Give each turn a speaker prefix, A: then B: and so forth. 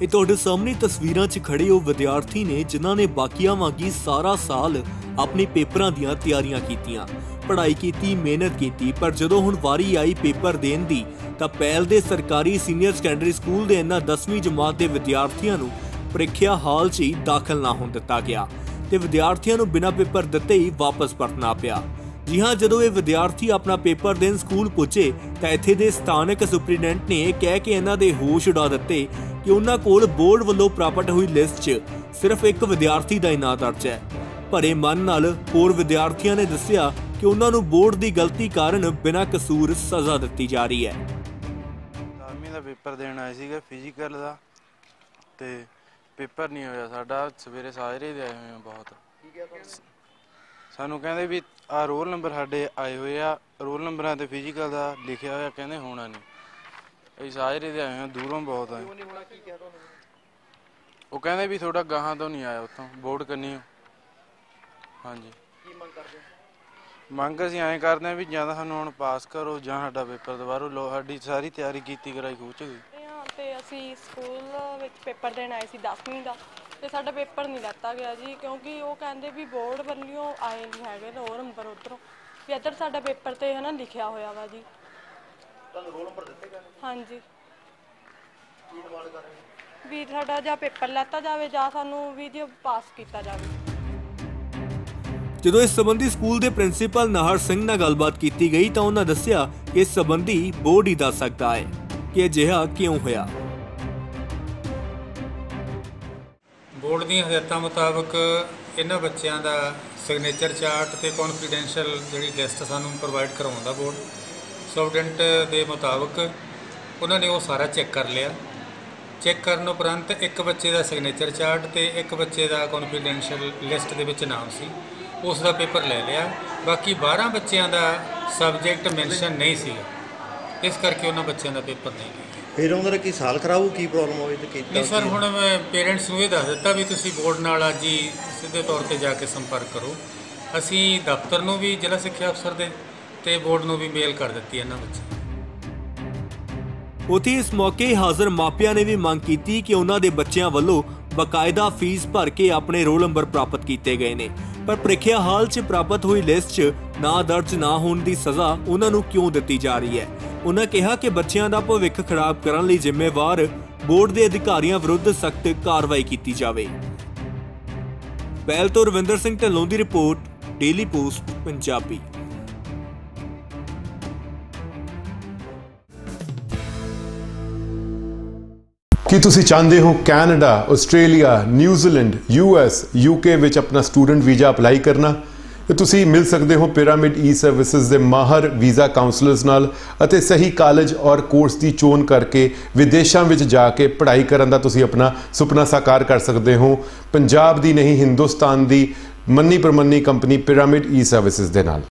A: ਇਹ ਤੁਹਾਡੇ ਸਾਹਮਣੇ ਤਸਵੀਰਾਂ 'ਚ ਖੜੇ ਉਹ ਵਿਦਿਆਰਥੀ ਨੇ ਜਿਨ੍ਹਾਂ ਨੇ ਬਾਕੀਆਂ ਵਾਂਗੀ ਸਾਰਾ ਸਾਲ ਆਪਣੇ ਪੇਪਰਾਂ ਦੀਆਂ ਤਿਆਰੀਆਂ ਕੀਤੀਆਂ, ਪੜ੍ਹਾਈ ਕੀਤੀ, ਮਿਹਨਤ ਕੀਤੀ, ਪਰ ਜਦੋਂ ਹੁਣ ਵਾਰੀ ਆਈ ਪੇਪਰ ਦੇਣ ਦੀ ਤਾਂ ਪਹਿਲ ਦੇ ਸਰਕਾਰੀ ਸੀਨੀਅਰ ਸੈਕੰਡਰੀ ਸਕੂਲ ਦੇ ਇਹਨਾਂ 10ਵੀਂ ਜਮਾਤ ਦੇ ਵਿਦਿਆਰਥੀਆਂ ਨੂੰ ਪ੍ਰੀਖਿਆ ਹਾਲ 'ਚ ਹੀ ਦਾਖਲ ਨਾ ਹੋਣ ਦਿੱਤਾ ਗਿਆ ਤੇ ਵਿਦਿਆਰਥੀਆਂ ਨੂੰ ਬਿਨਾਂ ਪੇਪਰ ਦਿੱਤੇ ਹੀ ਵਾਪਸ ਪਰਤਣਾ ਪਿਆ। जी हाँ, जदों ये विद्यार्थी अपना पेपर देन स्कूल पुजे तो इत्थे दे स्थानक सुपरिटेंडेंट ने कह के इन्हां दे होश उड़ा दिते कि उन्हां कोल बोर्ड वल्लों प्राप्त हुई लिस्ट 'च सिर्फ एक विद्यार्थी दा ही नां दर्ज है। भरे मन नाल होर विद्यार्थियों ने दस्सिया कि उन्हां नूं बोर्ड दी गलती कारण बिना कसूर सज़ा दित्ती जा रही है।
B: 10वीं दा पेपर देण आए सीगे फिजिकल दा ते पेपर नहीं होया साडा, सवेरे साजरे दे आए होए बहुत सानू कहंदे भी आ रोल नंबर साडे आए हुए आ, रोल नंबरां ते फिजिकल दा लिखिया होया कहंदे होना नहीं, असीं साजरे दे आए हैं दूरों बहुत आए। वो कहंदे भी थोड़ा गाहां तो नहीं आया उत्थों बोर्ड कन्नी। हाँ जी, मंग असीं ऐं करदे भी जां तां सानू हुण पास करो जां साडा पेपर दुबारा लो, साडी सारी तैयारी कीती कराई खूच गई।
C: ते असीं स्कूल विच पेपर देण आए सी 10वीं दा ਤੇ ਸਾਡਾ ਪੇਪਰ ਨਹੀਂ ਲੈਤਾ ਗਿਆ ਜੀ, ਕਿਉਂਕਿ ਉਹ ਕਹਿੰਦੇ ਵੀ ਬੋਰਡ ਵੱਲੋਂ ਆਏ ਨਹੀਂ ਹੈਗੇ ਰੋਲ ਨੰਬਰ ਉੱਧਰੋਂ ਵੀ ਇੱਧਰ ਸਾਡਾ ਪੇਪਰ ਤੇ ਹੈ ਨਾ ਲਿਖਿਆ ਹੋਇਆ ਵਾ ਜੀ। ਤੁਹਾਨੂੰ ਰੋਲ ਨੰਬਰ ਦਿੱਤੇ ਗਏ? ਹਾਂਜੀ। ਕੀ ਡਿਮਾਂਡ ਕਰ ਰਹੇ ਵੀ ਸਾਡਾ ਜਾਂ ਪੇਪਰ ਲੈਤਾ ਜਾਵੇ ਜਾਂ ਸਾਨੂੰ ਵੀ ਜੀ ਪਾਸ ਕੀਤਾ ਜਾਵੇ।
A: ਜਦੋਂ ਇਸ ਸੰਬੰਧੀ ਸਕੂਲ ਦੇ ਪ੍ਰਿੰਸੀਪਲ ਨਾਹਰ ਸਿੰਘ ਨਾਲ ਗੱਲਬਾਤ ਕੀਤੀ ਗਈ ਤਾਂ ਉਹਨਾਂ ਦੱਸਿਆ ਕਿ ਇਸ ਸੰਬੰਧੀ ਬੋਰਡ ਹੀ ਦੱਸ ਸਕਦਾ ਹੈ ਕਿ ਅਜਿਹਾ ਕਿਉਂ ਹੋਇਆ।
D: बोर्ड दी हदायतां मुताबक इन्हां बच्चों का सिग्नेचर चार्ट ते कॉन्फिडेंशियल जिहड़ी लिस्ट सानूं प्रोवाइड करवाउंदा बोर्ड सुपरिटेंडेंट दे मुताबक उन्होंने वो सारा चैक कर लिया। चैक करन उपरंत एक बच्चे का सिग्नेचर चार्ट ते एक बच्चे का कॉन्फिडेंशियल लिस्ट दे विच नाम सी, उसका पेपर ले लिया। बाकी 12 बच्चों का सबजैक्ट मैंशन नहीं सी, इस करके उन्होंने बच्चों का पेपर नहीं लिया।
E: फिर उन्होंने की साल खराब की प्रॉब्लम हुई तो
D: नहीं सर, हुण मैं पेरेंट्स नूं ये दस दिता भी तुसीं बोर्ड नाल अज ही सीधे तौर पर जाके संपर्क करो। असीं दफ्तर नूं भी जिला सिक्ख्या अफसर दे ते बोर्ड नूं भी मेल कर दित्ती इन्हां बच्चों।
A: उत्थे इस मौके हाज़र मापियां ने भी मंग की कि उन्हां दे बच्चों वल्लों बकायदा फीस भर के अपने रोल नंबर प्राप्त किए गए ने, पर प्रीखिया हाल च प्राप्त हुई लिस्ट च ना दर्ज ना होने की सज़ा उन्हां नूं क्यों दित्ती जा रही है। उन्होंने कहा कि बच्चों का भविख खराब करने लई जिम्मेवार बोर्ड के अधिकारियों विरुद्ध सख्त कार्रवाई की जाए। पहल तो रविंदर सिंह ढिल्लों की रिपोर्ट, डेली पोस्ट पंजाबी।
F: ਕੀ ਤੁਸੀਂ ਚਾਹੁੰਦੇ ਹੋ Canada, Australia, New Zealand, US, UK ਵਿੱਚ ਆਪਣਾ ਸਟੂਡੈਂਟ ਵੀਜ਼ਾ ਅਪਲਾਈ ਕਰਨਾ? ਤੇ ਤੁਸੀਂ ਮਿਲ ਸਕਦੇ ਹੋ ਪਿਰਾਮਿਡ ਈ ਸਰਵਿਸਿਜ਼ ਦੇ ਮਾਹਰ ਵੀਜ਼ਾ ਕਾਉਂਸਲਰਸ ਨਾਲ ਅਤੇ ਸਹੀ ਕਾਲਜ ਔਰ ਕੋਰਸ ਦੀ ਚੋਣ ਕਰਕੇ ਵਿਦੇਸ਼ਾਂ ਵਿੱਚ ਜਾ ਕੇ ਪੜ੍ਹਾਈ ਕਰਨ ਦਾ ਤੁਸੀਂ ਆਪਣਾ ਸੁਪਨਾ ਸਾਕਾਰ ਕਰ ਸਕਦੇ ਹੋ ਪੰਜਾਬ ਦੀ ਨਹੀਂ ਹਿੰਦੁਸਤਾਨ ਦੀ ਮੰਨੀ ਪ੍ਰਮੰਨੀ ਕੰਪਨੀ ਪਿਰਾਮਿਡ ਈ ਸਰਵਿਸਿਜ਼ ਦੇ ਨਾਲ।